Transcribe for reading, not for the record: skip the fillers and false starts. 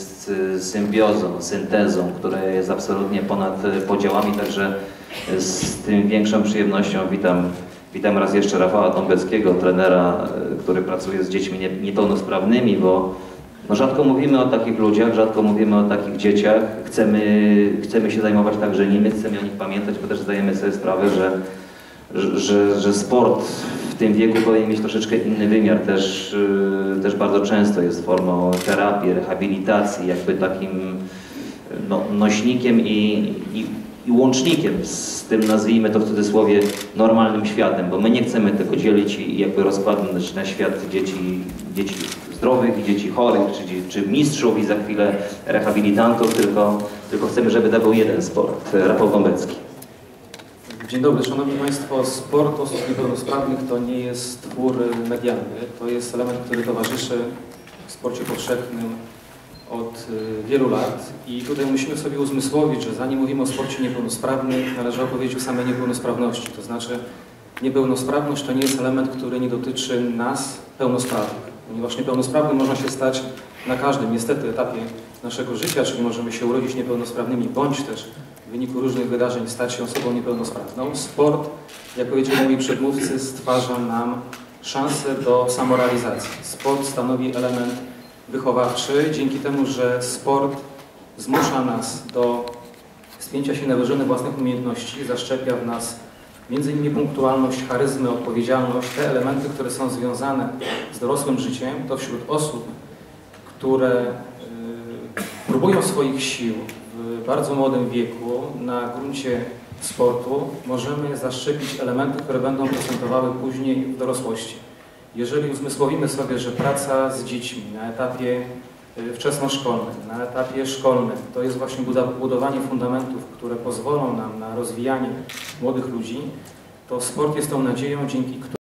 jest symbiozą, syntezą, która jest absolutnie ponad podziałami, także z tym większą przyjemnością witam raz jeszcze Rafała Dąbeckiego, trenera, który pracuje z dziećmi niepełnosprawnymi, bo no rzadko mówimy o takich ludziach, rzadko mówimy o takich dzieciach. Chcemy się zajmować także nimi, chcemy o nich pamiętać, bo też zdajemy sobie sprawę, że sport w tym wieku powinien mieć troszeczkę inny wymiar. Też bardzo często jest formą terapii, rehabilitacji, jakby takim nośnikiem i łącznikiem z tym, nazwijmy to w cudzysłowie, normalnym światem, bo my nie chcemy tego dzielić i jakby rozkładać na świat dzieci zdrowych i dzieci chorych, czy mistrzów i za chwilę rehabilitantów, tylko chcemy, żeby to był jeden sport. Rafał Dąbecki. Dzień dobry, Szanowni Państwo. Sport osób niepełnosprawnych to nie jest twór medialny, to jest element, który towarzyszy w sporcie powszechnym od wielu lat i tutaj musimy sobie uzmysłowić, że zanim mówimy o sporcie niepełnosprawnym, należy opowiedzieć o samej niepełnosprawności. To znaczy niepełnosprawność to nie jest element, który nie dotyczy nas, pełnosprawnych, ponieważ niepełnosprawnym można się stać na każdym, niestety, etapie naszego życia, czyli możemy się urodzić niepełnosprawnymi, bądź też w wyniku różnych wydarzeń stać się osobą niepełnosprawną. Sport, jak powiedzieli moi przedmówcy, stwarza nam szansę do samorealizacji. Sport stanowi element wychowawczy, dzięki temu, że sport zmusza nas do spięcia się na wyżyny własnych umiejętności, zaszczepia w nas m.in. punktualność, charyzmę, odpowiedzialność, te elementy, które są związane z dorosłym życiem, to wśród osób, które próbują swoich sił w bardzo młodym wieku na gruncie sportu, możemy zaszczepić elementy, które będą procentowały później w dorosłości. Jeżeli uzmysłowimy sobie, że praca z dziećmi na etapie wczesnoszkolnym, na etapie szkolnym, to jest właśnie budowanie fundamentów, które pozwolą nam na rozwijanie młodych ludzi, to sport jest tą nadzieją, dzięki której